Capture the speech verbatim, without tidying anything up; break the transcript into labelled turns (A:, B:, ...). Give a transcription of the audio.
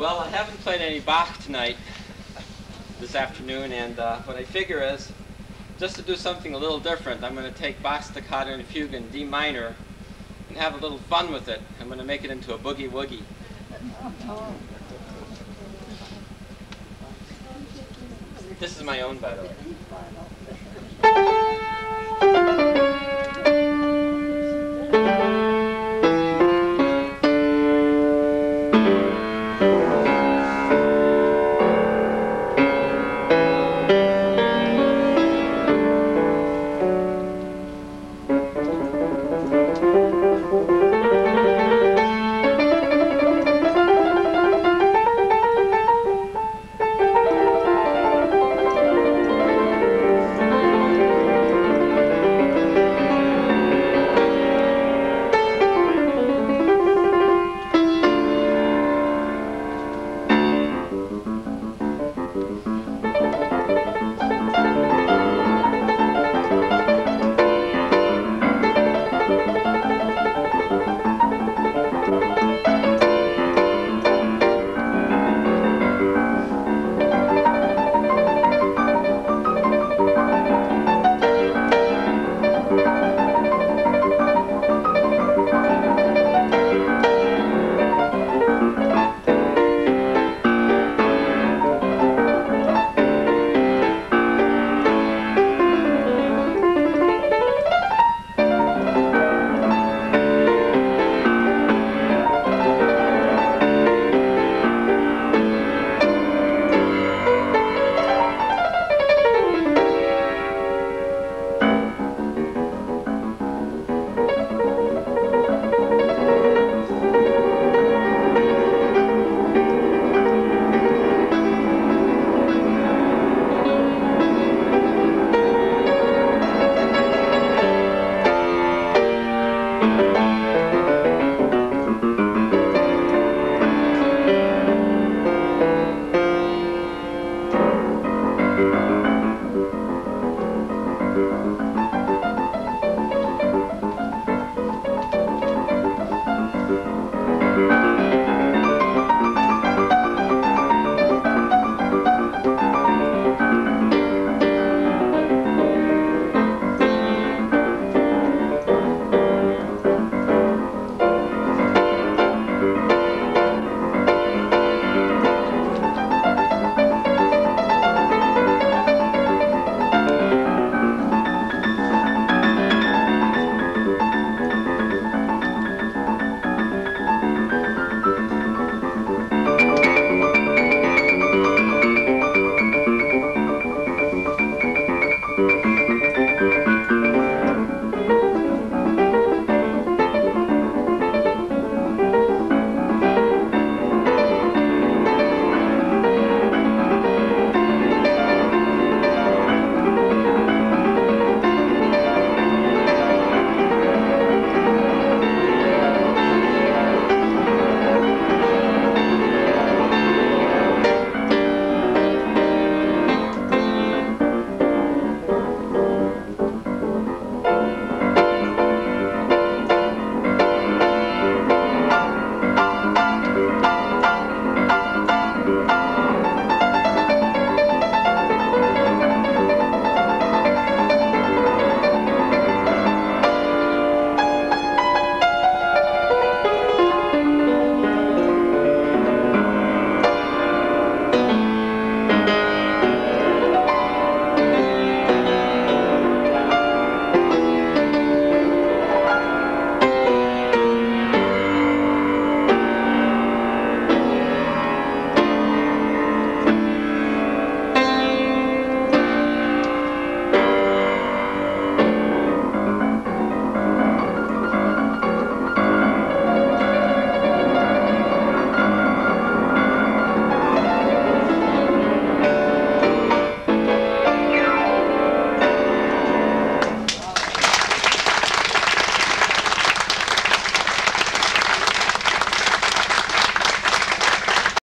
A: Well, I haven't played any Bach tonight, this afternoon, and uh, what I figure is, just to do something a little different, I'm going to take Bach's Staccato and Fugue in D minor and have a little fun with it. I'm going to make it into a boogie woogie. This is my own, by the way.